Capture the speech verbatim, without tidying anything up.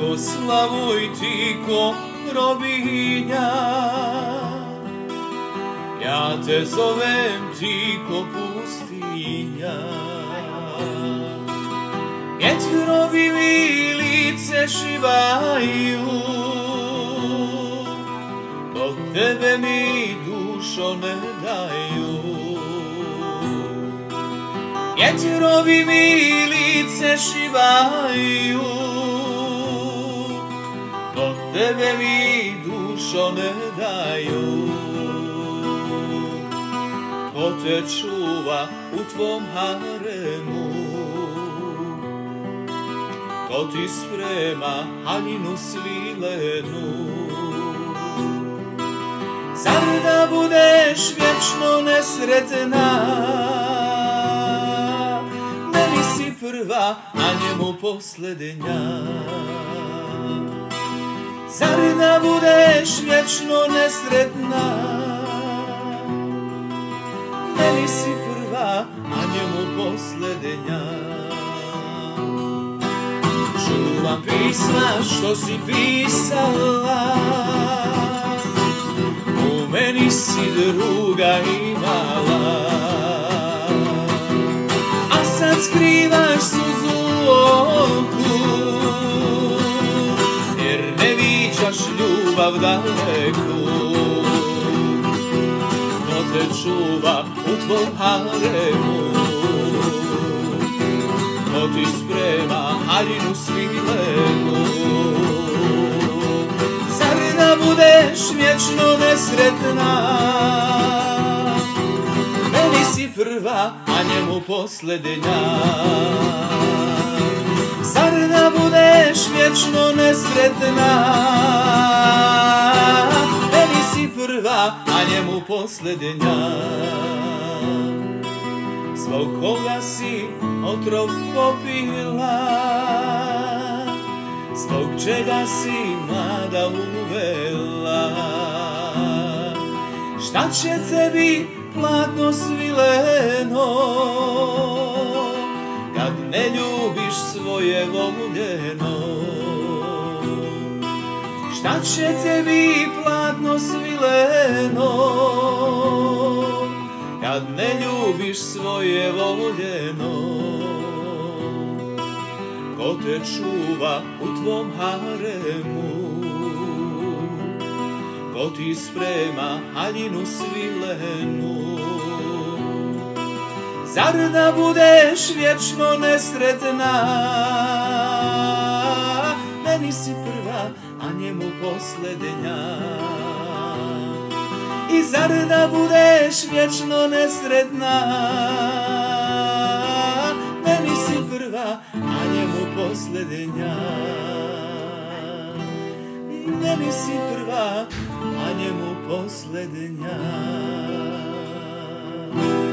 blagoslavuj ti ko Robinja. Ja te zovem ti ko pustinja. Vjetrovi mi lice šivaju, dok tebe mi dušo ne daju. Vjetrovi mi lice šivaju, dok tebe mi dušo ne daju. Ko te čuva u tvom haremu, ko ti sprema haljinu svilenu. Zar da budeš vječno nesretna, meni si prva, a njemu posljednja. Zar da budeš vječno nesretna, meni si prva, a njemu posljednja. Čuvam pisma što si pisala, u meni si druga imala. A sad skrivaš suzu u oku, jer ne viđaš ljubav daleku. Ko te čuva u tvom haremu, ko ti sprema haljinu svilenu. Zar da budeš vječno nesretna, meni si prva, a njemu posljednja. Zar da budeš vječno nesretna, meni si prva, a njemu posljednja. Zbog koga si otrov popila, zbog čega si mlada uvela. Šta će tebi platno svileno, kad ne ljubiš svoje voljeno. Šta će tebi platno svileno, kad ne ljubiš svoje voljeno. Ko te čuva u tvom haremu, ko ti sprema haljinu svilenu. Zar da budeš vječno nesretna, meni si prva, a njemu posljednja. I zar da budeš vječno nesretna, meni si prva, a njemu posljednja. Meni si prva, a njemu posljednja.